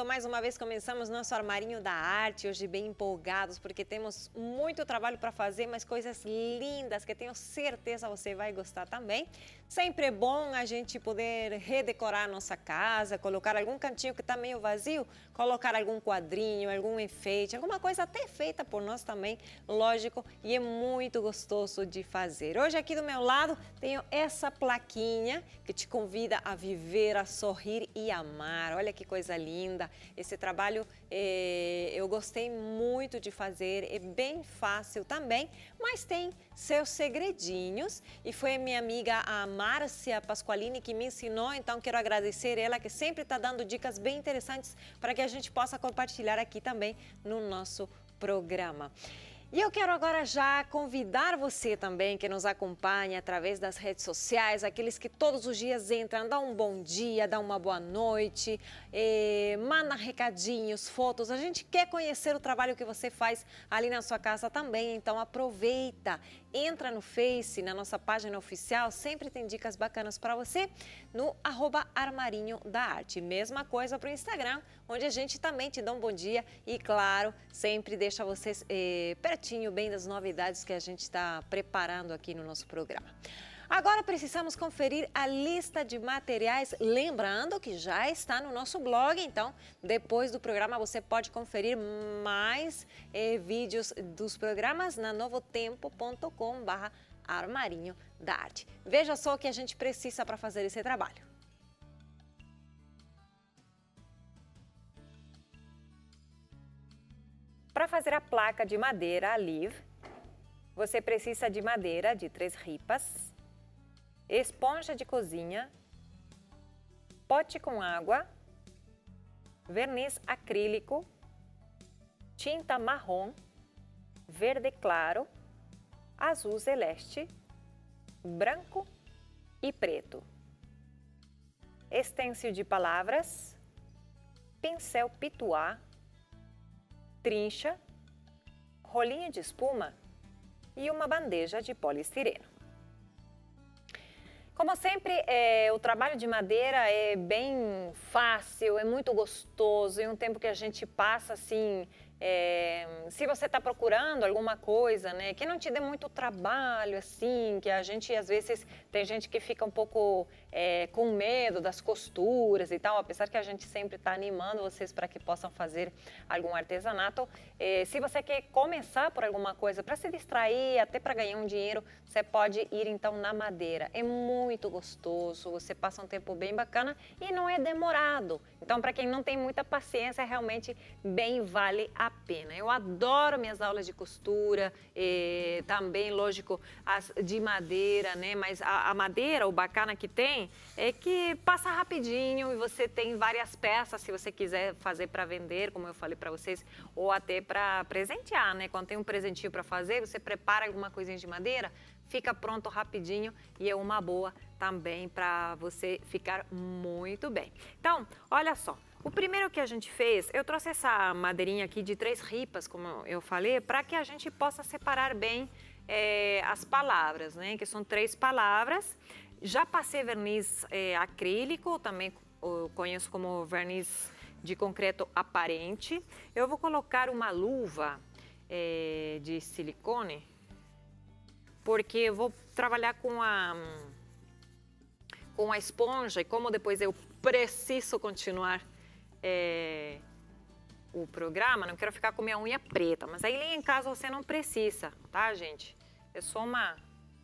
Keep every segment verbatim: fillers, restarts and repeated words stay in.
mundo! Mais uma vez começamos nosso Armarinho da Arte, hoje bem empolgados, porque temos muito trabalho para fazer, mas coisas lindas que tenho certeza você vai gostar também. Sempre é bom a gente poder redecorar a nossa casa, colocar algum cantinho que está meio vazio, colocar algum quadrinho, algum enfeite, alguma coisa até feita por nós também, lógico, e é muito gostoso de fazer. Hoje aqui do meu lado tenho essa plaquinha que te convida a viver, a sorrir e amar. Olha que coisa linda. Esse trabalho eh, eu gostei muito de fazer, é bem fácil também, mas tem seus segredinhos e foi a minha amiga a Márcia Pasqualini que me ensinou, então quero agradecer ela que sempre está dando dicas bem interessantes para que a gente possa compartilhar aqui também no nosso programa. E eu quero agora já convidar você também que nos acompanha através das redes sociais, aqueles que todos os dias entram, dá um bom dia, dá uma boa noite, eh, manda recadinhos, fotos. A gente quer conhecer o trabalho que você faz ali na sua casa também, então aproveita, entra no Face, na nossa página oficial, sempre tem dicas bacanas para você no arroba Armarinho da Arte. Mesma coisa para o Instagram, onde a gente também te dá um bom dia e, claro, sempre deixa vocês eh, pertinho bem das novidades que a gente está preparando aqui no nosso programa. Agora precisamos conferir a lista de materiais, lembrando que já está no nosso blog, então depois do programa você pode conferir mais eh, vídeos dos programas na novotempo ponto com barra Armarinho da Arte. Veja só o que a gente precisa para fazer esse trabalho. Para fazer a placa de madeira Live, você precisa de madeira de três ripas, esponja de cozinha, pote com água, verniz acrílico, tinta marrom, verde claro, azul celeste, branco e preto, estêncil de palavras, pincel pituá, trincha, rolinho de espuma e uma bandeja de poliestireno. Como sempre, é, o trabalho de madeira é bem fácil, é muito gostoso, e um tempo que a gente passa assim, é, se você está procurando alguma coisa, né, que não te dê muito trabalho, assim, que a gente às vezes tem gente que fica um pouco é, com medo das costuras e tal, apesar que a gente sempre está animando vocês para que possam fazer algum artesanato. É, se você quer começar por alguma coisa para se distrair, até para ganhar um dinheiro, você pode ir então na madeira. É muito gostoso, você passa um tempo bem bacana e não é demorado. Então, para quem não tem muita paciência, realmente bem vale a pena. Eu adoro minhas aulas de costura, e também, lógico, as de madeira, né? Mas a, a madeira, o bacana que tem, é que passa rapidinho e você tem várias peças, se você quiser fazer para vender, como eu falei para vocês, ou até para presentear, né? Quando tem um presentinho para fazer, você prepara alguma coisinha de madeira, fica pronto rapidinho e é uma boa também para você ficar muito bem. Então, olha só. O primeiro que a gente fez, eu trouxe essa madeirinha aqui de três ripas, como eu falei, para que a gente possa separar bem é, as palavras, né? Que são três palavras. Já passei verniz é, acrílico, também eu conheço como verniz de concreto aparente. Eu vou colocar uma luva é, de silicone, porque eu vou trabalhar com a, com a esponja e como depois eu preciso continuar É, o programa, não quero ficar com minha unha preta, mas aí em casa você não precisa, tá, gente? É só uma,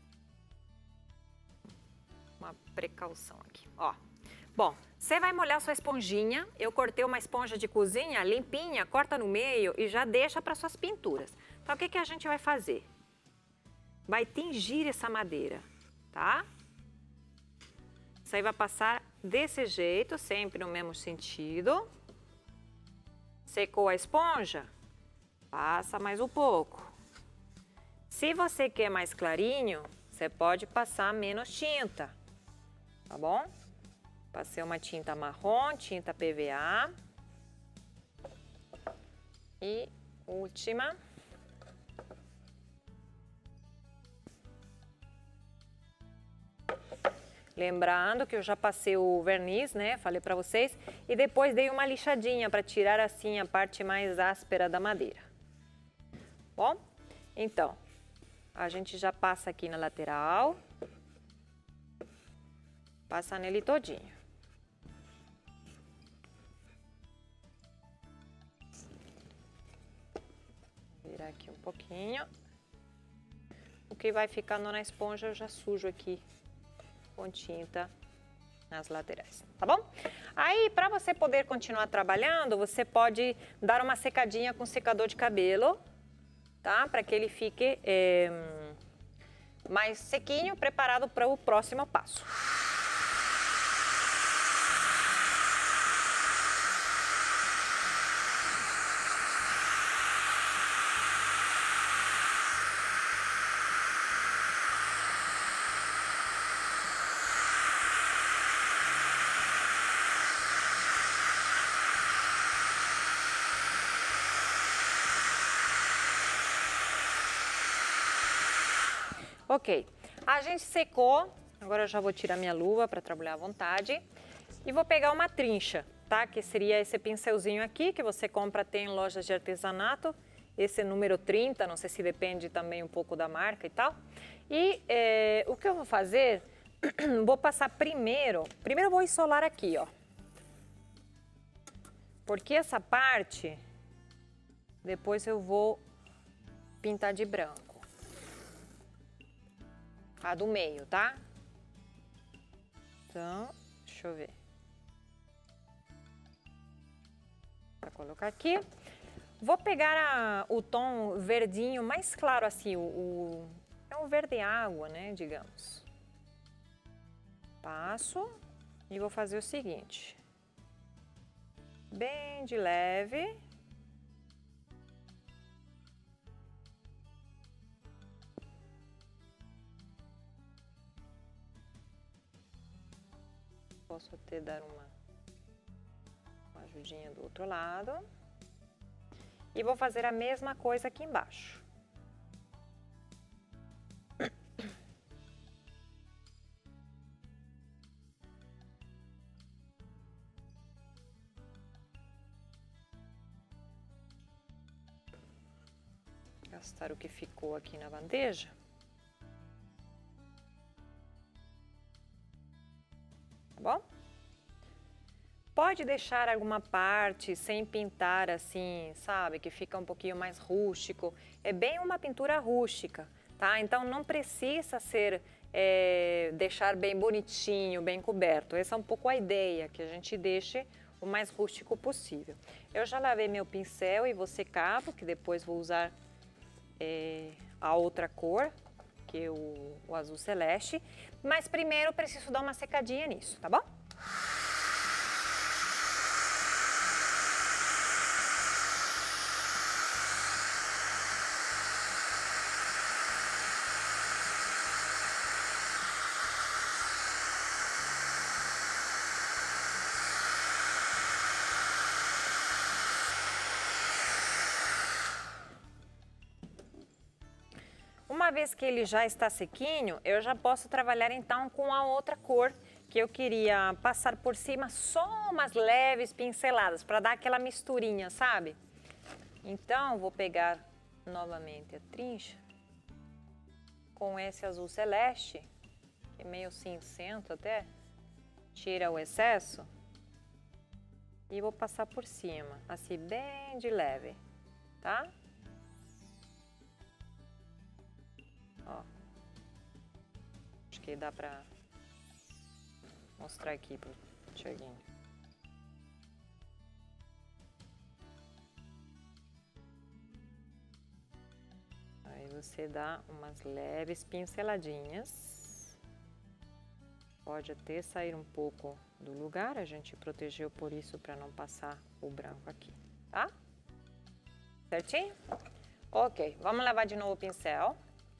uma precaução aqui, ó. Bom, você vai molhar sua esponjinha, eu cortei uma esponja de cozinha limpinha, corta no meio e já deixa para suas pinturas. Então, o que que a gente vai fazer? Vai tingir essa madeira, tá? Isso aí vai passar desse jeito, sempre no mesmo sentido. Secou a esponja? Passa mais um pouco. Se você quer mais clarinho, você pode passar menos tinta, tá bom? Passei uma tinta marrom, tinta P V A. E última. Lembrando que eu já passei o verniz, né? Falei para vocês. E depois dei uma lixadinha para tirar assim a parte mais áspera da madeira. Bom, então, a gente já passa aqui na lateral. Passa nele todinho. Virar aqui um pouquinho. O que vai ficando na esponja eu já sujo aqui com tinta nas laterais, tá bom? Aí, para você poder continuar trabalhando, você pode dar uma secadinha com secador de cabelo, tá? Para que ele fique é, mais sequinho, preparado para o próximo passo. Ok, a gente secou, agora eu já vou tirar minha luva para trabalhar à vontade e vou pegar uma trincha, tá? Que seria esse pincelzinho aqui que você compra, tem em lojas de artesanato, esse é número trinta, não sei se depende também um pouco da marca e tal. E é, o que eu vou fazer, vou passar primeiro, primeiro eu vou isolar aqui, ó. Porque essa parte, depois eu vou pintar de branco. A do meio, tá? Então, deixa eu ver. Vou colocar aqui. Vou pegar a, o tom verdinho mais claro assim, o, o, é um verde água, né, digamos. Passo e vou fazer o seguinte. Bem de leve. Posso até dar uma, uma ajudinha do outro lado. E vou fazer a mesma coisa aqui embaixo. Gastar o que ficou aqui na bandeja. Tá bom? Pode deixar alguma parte sem pintar assim, sabe? Que fica um pouquinho mais rústico. É bem uma pintura rústica, tá? Então não precisa ser, é, deixar bem bonitinho, bem coberto. Essa é um pouco a ideia, que a gente deixe o mais rústico possível. Eu já lavei meu pincel e vou secar, porque depois vou usar é, a outra cor, que é o, o azul celeste. Mas primeiro eu preciso dar uma secadinha nisso, tá bom? Uma vez que ele já está sequinho, eu já posso trabalhar então com a outra cor que eu queria passar por cima, só umas leves pinceladas para dar aquela misturinha, sabe? Então, vou pegar novamente a trincha com esse azul celeste, que é meio cinzento até, tira o excesso e vou passar por cima, assim bem de leve, tá? Ó, acho que dá pra mostrar aqui pro Tiaguinho. Aí você dá umas leves pinceladinhas. Pode até sair um pouco do lugar, a gente protegeu por isso para não passar o branco aqui, tá? Certinho? Ok, vamos lavar de novo o pincel.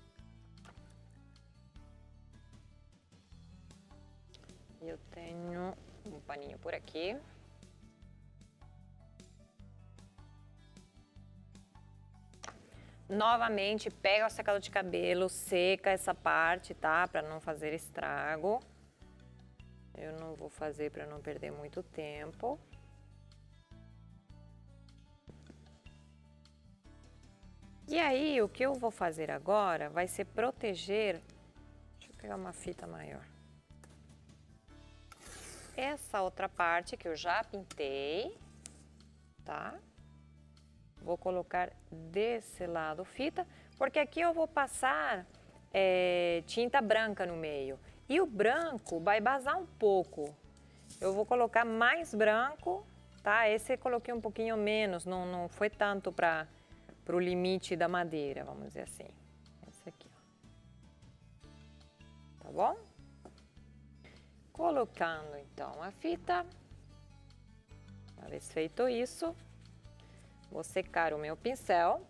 Eu tenho um paninho por aqui. Novamente, pega o secador de cabelo, seca essa parte, tá? Para não fazer estrago. Eu não vou fazer para não perder muito tempo. E aí, o que eu vou fazer agora vai ser proteger... Deixa eu pegar uma fita maior. Essa outra parte que eu já pintei, tá? Vou colocar desse lado fita, porque aqui eu vou passar é, tinta branca no meio. E o branco vai basar um pouco. Eu vou colocar mais branco, tá? Esse eu coloquei um pouquinho menos, não, não foi tanto para o limite da madeira, vamos dizer assim. Esse aqui, ó. Tá bom? Colocando então a fita. Uma vez feito isso, vou secar o meu pincel.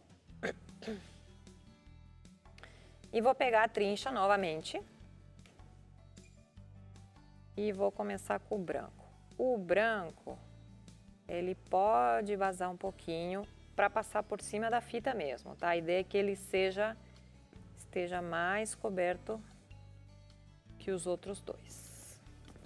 E vou pegar a trincha novamente. E vou começar com o branco. O branco, ele pode vazar um pouquinho para passar por cima da fita mesmo, tá? A ideia é que ele seja, esteja mais coberto que os outros dois.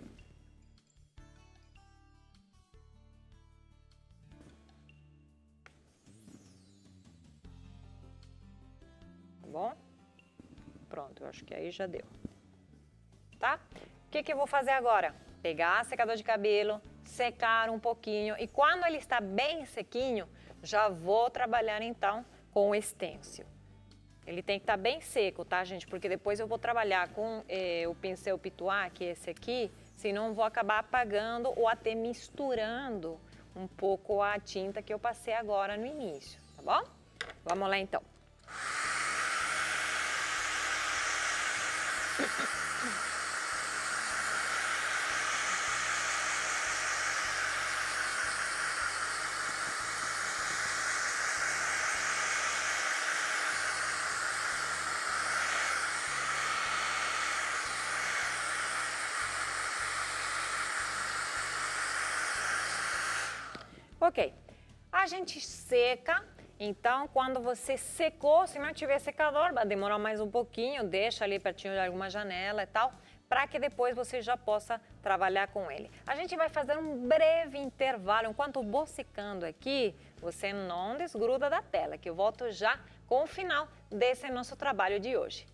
Tá bom? Pronto, eu acho que aí já deu. Tá? O que que eu vou fazer agora? Pegar secador de cabelo, secar um pouquinho e quando ele está bem sequinho, já vou trabalhar então com o stencil. Ele tem que estar bem seco, tá, gente? Porque depois eu vou trabalhar com eh, o pincel Pituá, que é esse aqui, senão vou acabar apagando ou até misturando um pouco a tinta que eu passei agora no início, tá bom? Vamos lá então. Ok, a gente seca, então quando você secou, se não tiver secador, vai demorar mais um pouquinho, deixa ali pertinho de alguma janela e tal, para que depois você já possa trabalhar com ele. A gente vai fazer um breve intervalo, enquanto eu vou secando aqui, você não desgruda da tela, que eu volto já com o final desse nosso trabalho de hoje.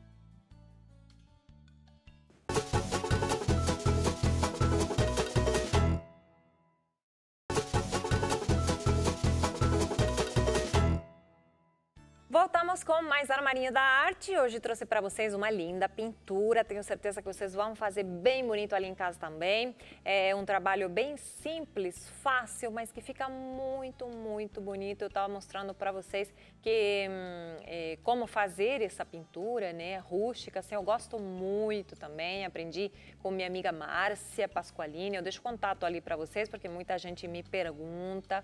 Voltamos com mais Armarinho da Arte. Hoje trouxe para vocês uma linda pintura. Tenho certeza que vocês vão fazer bem bonito ali em casa também. É um trabalho bem simples, fácil, mas que fica muito, muito bonito. Eu estava mostrando para vocês que hum, é, como fazer essa pintura, né, rústica. Assim, eu gosto muito também. Aprendi com minha amiga Márcia Pasqualini. Eu deixo contato ali para vocês porque muita gente me pergunta.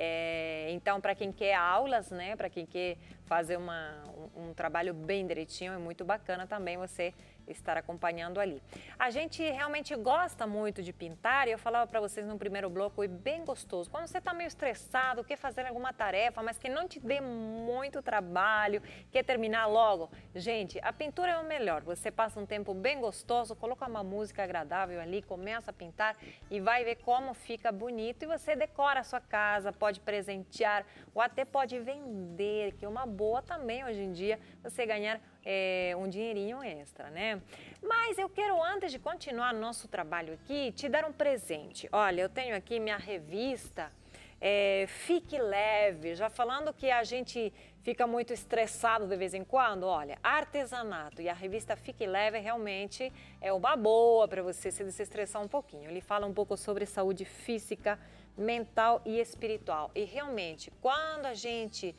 É, então, para quem quer aulas, né, para quem quer fazer uma, um, um trabalho bem direitinho, é muito bacana também você estar acompanhando ali. A gente realmente gosta muito de pintar e eu falava para vocês no primeiro bloco, é bem gostoso. Quando você está meio estressado, quer fazer alguma tarefa, mas que não te dê muito trabalho, quer terminar logo, gente, a pintura é o melhor. Você passa um tempo bem gostoso, coloca uma música agradável ali, começa a pintar e vai ver como fica bonito e você decora a sua casa, pode presentear ou até pode vender, que é uma boa também hoje em dia você ganhar É, um dinheirinho extra, né? Mas eu quero, antes de continuar nosso trabalho aqui, te dar um presente. Olha, eu tenho aqui minha revista é, Fique Leve, já falando que a gente fica muito estressado de vez em quando. Olha, artesanato e a revista Fique Leve realmente é uma boa para você se desestressar um pouquinho. Ele fala um pouco sobre saúde física, mental e espiritual. E realmente, quando a gente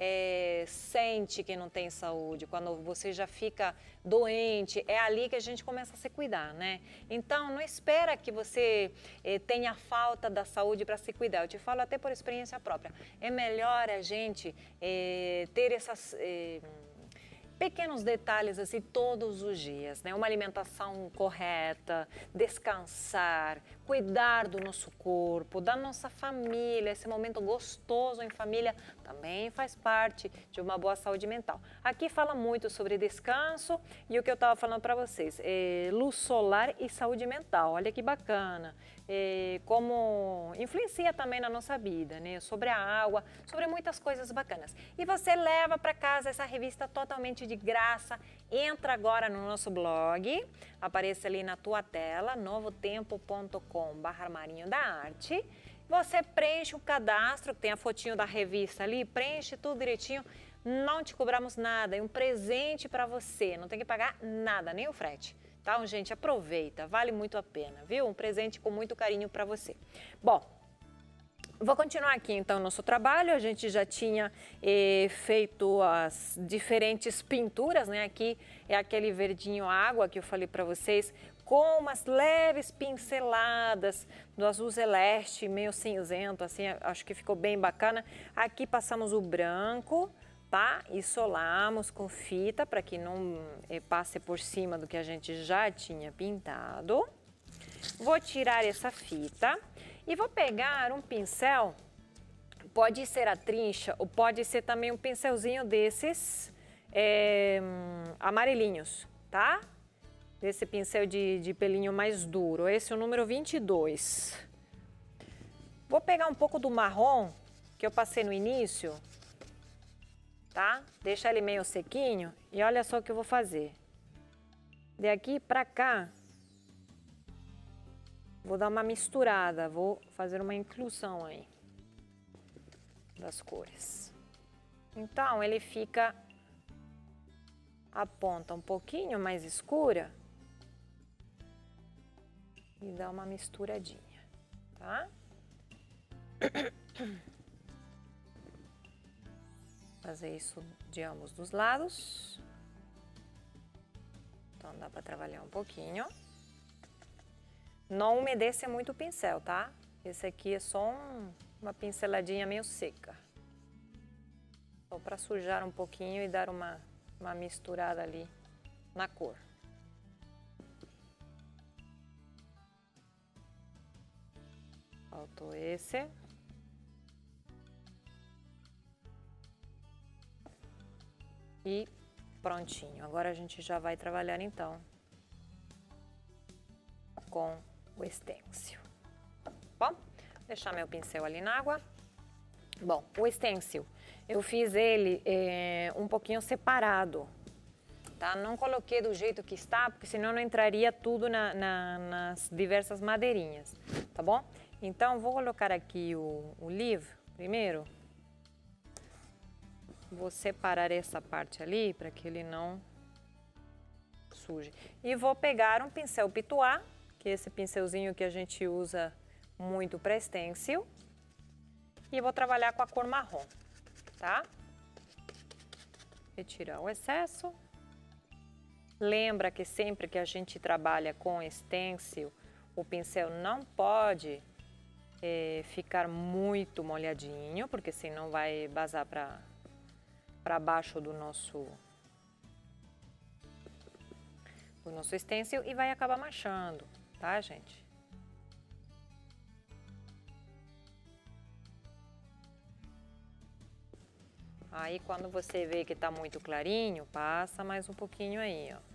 é, sente que não tem saúde, quando você já fica doente, é ali que a gente começa a se cuidar, né? Então, não espera que você é, tenha falta da saúde para se cuidar. Eu te falo até por experiência própria. É melhor a gente é, ter essas... É, pequenos detalhes assim todos os dias, né? Uma alimentação correta, descansar, cuidar do nosso corpo, da nossa família, esse momento gostoso em família também faz parte de uma boa saúde mental. Aqui fala muito sobre descanso e o que eu estava falando para vocês, é, luz solar e saúde mental, olha que bacana. É, como influencia também na nossa vida, né? Sobre a água, sobre muitas coisas bacanas. E você leva para casa essa revista totalmente de graça. Entra agora no nosso blog, aparece ali na tua tela, novotempo ponto com barra Armarinho da Arte. Você preenche o cadastro, tem a fotinho da revista ali, preenche tudo direitinho. Não te cobramos nada, é um presente para você, não tem que pagar nada, nem o frete. Então, gente, aproveita, vale muito a pena, viu? Um presente com muito carinho para você. Bom, vou continuar aqui então o nosso trabalho. A gente já tinha eh, feito as diferentes pinturas, né? Aqui é aquele verdinho água que eu falei para vocês, com umas leves pinceladas do azul celeste, meio cinzento, assim, acho que ficou bem bacana. Aqui passamos o branco, tá? E solamos com fita para que não eh, passe por cima do que a gente já tinha pintado. Vou tirar essa fita e vou pegar um pincel, pode ser a trincha ou pode ser também um pincelzinho desses é, amarelinhos, tá? Desse pincel de, de pelinho mais duro, esse é o número vinte e dois. Vou pegar um pouco do marrom que eu passei no início, tá? Deixar ele meio sequinho e olha só o que eu vou fazer. De aqui pra cá, vou dar uma misturada, vou fazer uma inclusão aí das cores. Então, ele fica a ponta um pouquinho mais escura e dá uma misturadinha, tá? Fazer isso de ambos dos lados. Então, dá para trabalhar um pouquinho. Não umedece muito o pincel, tá? Esse aqui é só um, uma pinceladinha meio seca. Só para sujar um pouquinho e dar uma, uma misturada ali na cor. Faltou esse. E prontinho. Agora a gente já vai trabalhar então com o stencil. Bom, vou deixar meu pincel ali na água. Bom, o stencil, eu fiz ele é, um pouquinho separado, tá? Não coloquei do jeito que está, porque senão não entraria tudo na, na, nas diversas madeirinhas, tá bom? Então, vou colocar aqui o, o livro primeiro. Vou separar essa parte ali para que ele não suje. E vou pegar um pincel pituá, que é esse pincelzinho que a gente usa muito para stencil. E vou trabalhar com a cor marrom, tá? Retirar o excesso. Lembra que sempre que a gente trabalha com stencil, o pincel não pode é, ficar muito molhadinho, porque senão vai vazar para para baixo do nosso do nosso stencil e vai acabar manchando, tá, gente? Aí, quando você vê que tá muito clarinho, passa mais um pouquinho aí, ó.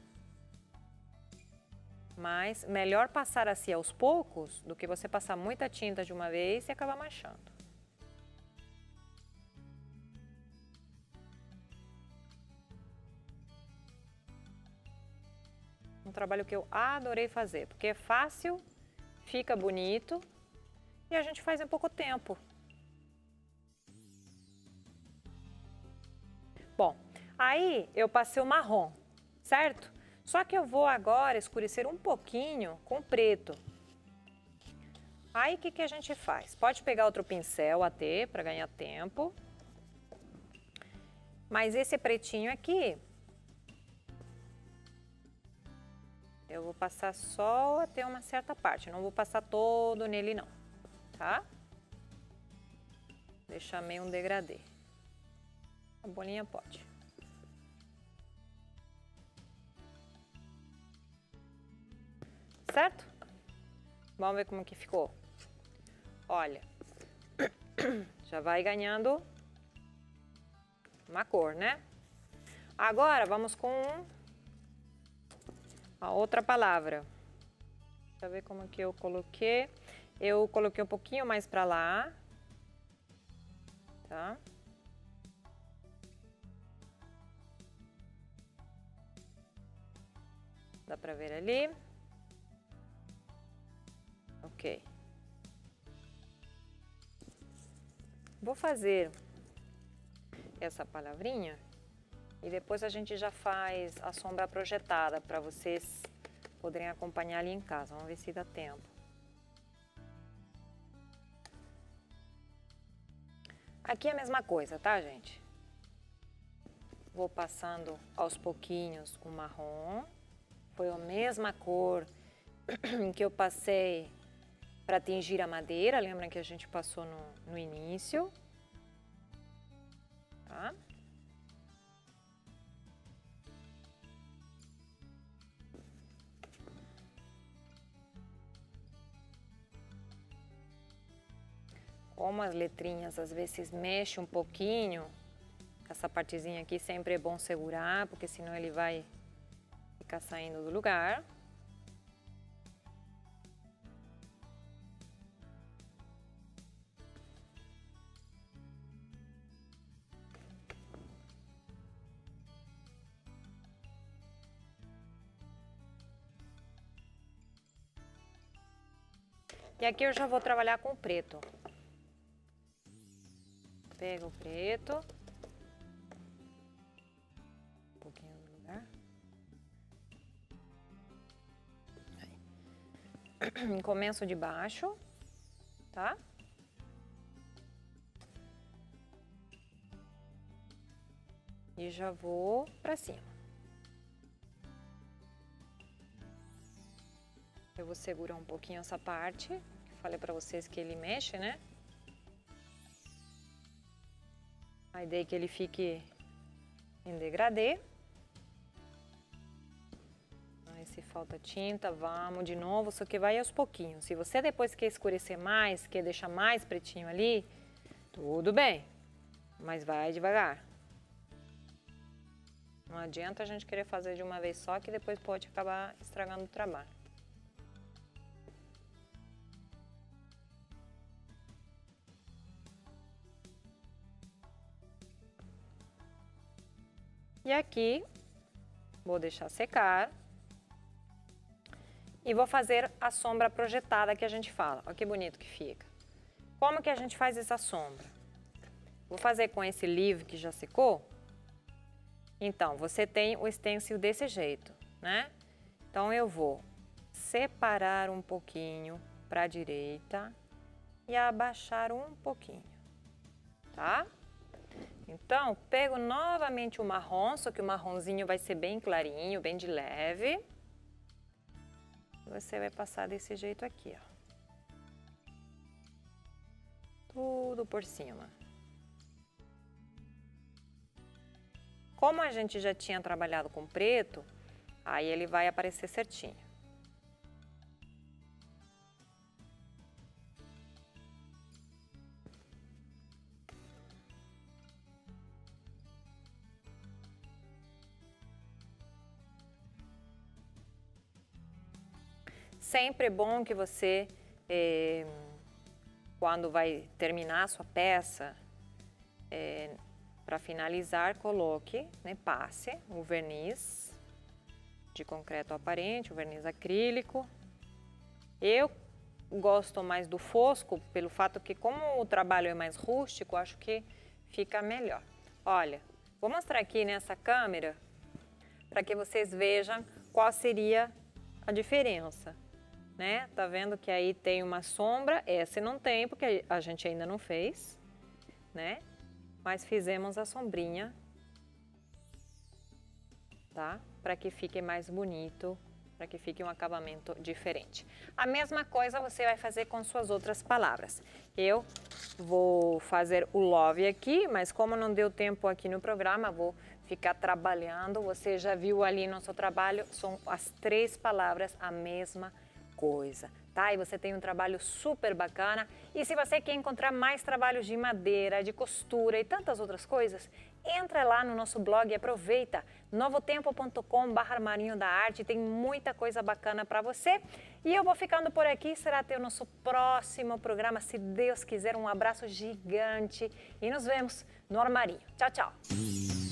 Mas melhor passar assim aos poucos do que você passar muita tinta de uma vez e acabar manchando. Um trabalho que eu adorei fazer, porque é fácil, fica bonito e a gente faz em pouco tempo. Bom, aí eu passei o marrom, certo? Só que eu vou agora escurecer um pouquinho com preto. Aí o que, que a gente faz? Pode pegar outro pincel até para ganhar tempo. Mas esse pretinho aqui, eu vou passar só até uma certa parte, não vou passar todo nele não, tá? Deixar meio um degradê. A bolinha pode. Certo? Vamos ver como que ficou. Olha, já vai ganhando uma cor, né? Agora vamos com a outra palavra. Deixa eu ver como que eu coloquei. Eu coloquei um pouquinho mais para lá. Tá? Dá para ver ali? Ok. Vou fazer essa palavrinha e depois a gente já faz a sombra projetada para vocês poderem acompanhar ali em casa. Vamos ver se dá tempo. Aqui é a mesma coisa, tá, gente? Vou passando aos pouquinhos o marrom. Foi a mesma cor que eu passei para tingir a madeira. Lembra que a gente passou no, no início? Tá? Como as letrinhas às vezes mexem um pouquinho, essa partezinha aqui sempre é bom segurar, porque senão ele vai ficar saindo do lugar. E aqui eu já vou trabalhar com o preto. Pega o preto. Um pouquinho do lugar. Aí. Começo de baixo, tá? E já vou pra cima. Eu vou segurar um pouquinho essa parte. Falei pra vocês que ele mexe, né? A ideia é que ele fique em degradê. Aí se falta tinta, vamos de novo, só que vai aos pouquinhos. Se você depois quer escurecer mais, quer deixar mais pretinho ali, tudo bem, mas vai devagar. Não adianta a gente querer fazer de uma vez só, que depois pode acabar estragando o trabalho. E aqui, vou deixar secar. E vou fazer a sombra projetada que a gente fala. Olha que bonito que fica. Como que a gente faz essa sombra? Vou fazer com esse livro que já secou. Então, você tem o stencil desse jeito, né? Então, eu vou separar um pouquinho para a direita e abaixar um pouquinho, tá? Então, pego novamente o marrom, só que o marronzinho vai ser bem clarinho, bem de leve. Você vai passar desse jeito aqui, ó. Tudo por cima. Como a gente já tinha trabalhado com preto, aí ele vai aparecer certinho. Sempre é bom que você, eh, quando vai terminar a sua peça, eh, para finalizar, coloque, né, passe o verniz de concreto aparente, o verniz acrílico. Eu gosto mais do fosco, pelo fato que, como o trabalho é mais rústico, acho que fica melhor. Olha, vou mostrar aqui nessa câmera, para que vocês vejam qual seria a diferença. Né? Tá vendo que aí tem uma sombra, essa não tem, porque a gente ainda não fez, né? Mas fizemos a sombrinha, tá? Para que fique mais bonito, para que fique um acabamento diferente. A mesma coisa você vai fazer com suas outras palavras. Eu vou fazer o love aqui, mas como não deu tempo aqui no programa, vou ficar trabalhando. Você já viu ali no seu trabalho, são as três palavras a mesma coisa. tá? E você tem um trabalho super bacana. E se você quer encontrar mais trabalhos de madeira, de costura e tantas outras coisas, entra lá no nosso blog e aproveita, novotempo ponto com barra Armarinho da Arte, tem muita coisa bacana para você. E eu vou ficando por aqui, será até o nosso próximo programa, se Deus quiser. Um abraço gigante e nos vemos no Armarinho. Tchau, tchau!